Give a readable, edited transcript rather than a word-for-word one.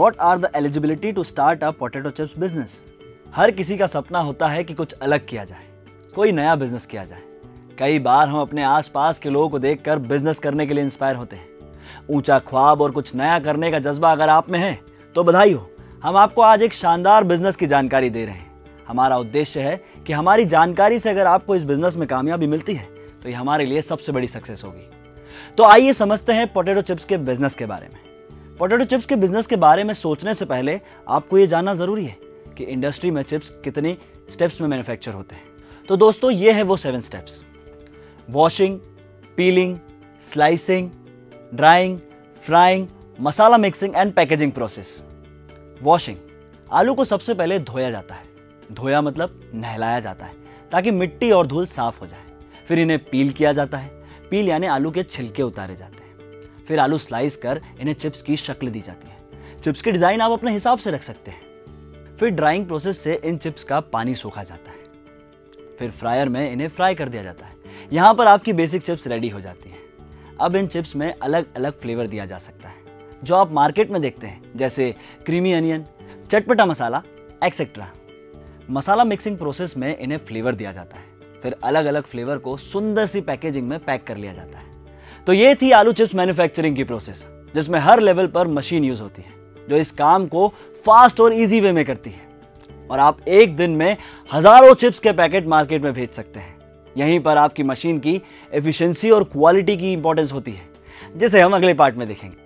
What are the eligibility to start a potato chips business? हर किसी का सपना होता है कि कुछ अलग किया जाए, कोई नया बिजनेस किया जाए। कई बार हम अपने आसपास के लोगों को देखकर बिजनेस करने के लिए इंस्पायर होते हैं। ऊंचा ख्वाब और कुछ नया करने का जज्बा अगर आप में है तो बधाई हो। हम आपको आज एक शानदार बिजनेस की जानकारी दे रहे हैं। हमारा उद्देश्य है कि हमारी जानकारी से अगर आपको इस बिजनेस में कामयाबी मिलती है तो ये हमारे लिए सबसे बड़ी सक्सेस होगी। तो आइए समझते हैं पोटैटो चिप्स के बिजनेस के बारे में। पोटैटो चिप्स के बिजनेस के बारे में सोचने से पहले आपको ये जानना जरूरी है कि इंडस्ट्री में चिप्स कितने स्टेप्स में मैन्युफैक्चर होते हैं। तो दोस्तों ये है वो 7 steps: washing, peeling, slicing, drying, frying, masala mixing and packaging process. Washing, आलू को सबसे पहले धोया जाता है। धोया मतलब नहलाया जाता है ताकि मिट्टी और धूल साफ हो जाए। फिर इन्हें पील किया जाता है। पील यानी आलू के छिलके उतारे जाते हैं। फिर आलू स्लाइस कर इन्हें चिप्स की शक्ल दी जाती है। चिप्स की डिजाइन आप अपने हिसाब से रख सकते हैं। फिर ड्राइंग प्रोसेस से इन चिप्स का पानी सूखा जाता है। फिर फ्रायर में इन्हें फ्राई कर दिया जाता है। यहाँ पर आपकी बेसिक चिप्स रेडी हो जाती हैं। अब इन चिप्स में अलग अलग फ्लेवर दिया जा सकता है जो आप मार्केट में देखते हैं, जैसे क्रीमी अनियन, चटपटा masala etcetera. Masala mixing process में इन्हें फ्लेवर दिया जाता है। फिर अलग अलग फ्लेवर को सुंदर सी पैकेजिंग में पैक कर लिया जाता है। तो ये थी आलू चिप्स मैन्युफैक्चरिंग की प्रोसेस, जिसमें हर लेवल पर मशीन यूज होती है जो इस काम को फास्ट और इजी वे में करती है। और आप एक दिन में हजारों चिप्स के पैकेट मार्केट में भेज सकते हैं। यहीं पर आपकी मशीन की एफिशिएंसी और क्वालिटी की इंपॉर्टेंस होती है, जिसे हम अगले पार्ट में देखेंगे।